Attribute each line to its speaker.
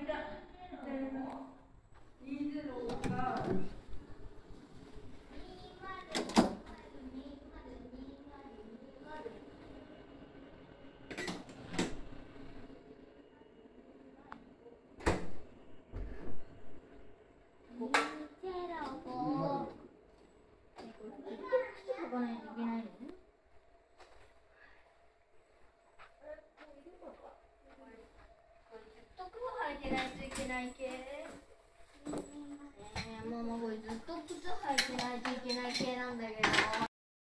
Speaker 1: もうこれずっと靴履いてないといけない系なんだけど。